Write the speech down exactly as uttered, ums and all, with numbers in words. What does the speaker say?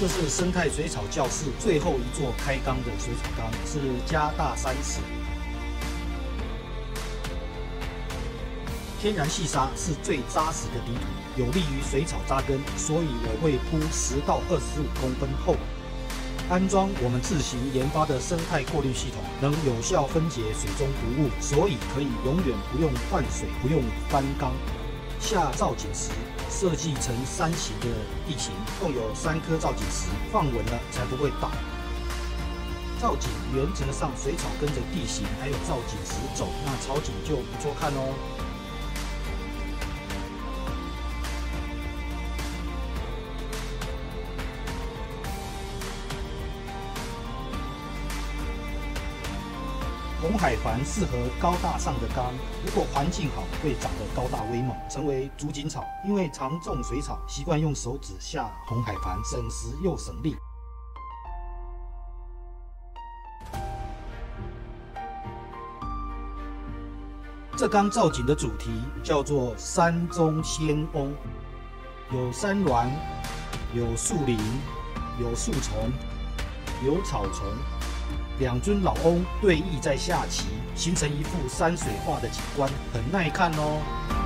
这是生态水草教室最后一座开缸的水草缸，是加大三尺。天然细沙是最扎实的底土，有利于水草扎根，所以我会铺十到二十五公分厚。安装我们自行研发的生态过滤系统，能有效分解水中毒物，所以可以永远不用换水，不用翻缸。下造景时设计成三型的地形，共有三颗造景石，放稳了才不会倒。造景原则上水草跟着地形还有造景石走，那草景就不错看哦。红海矾适合高大上的缸，如果环境好，会长得高大威猛，成为竹锦草。因为常种水草，习惯用手指下红海矾，省时又省力。这缸造景的主题叫做山中仙翁，有山峦，有树林，有树丛，有草丛。两尊老翁对弈在下棋，形成一幅山水画的景观，很耐看哦。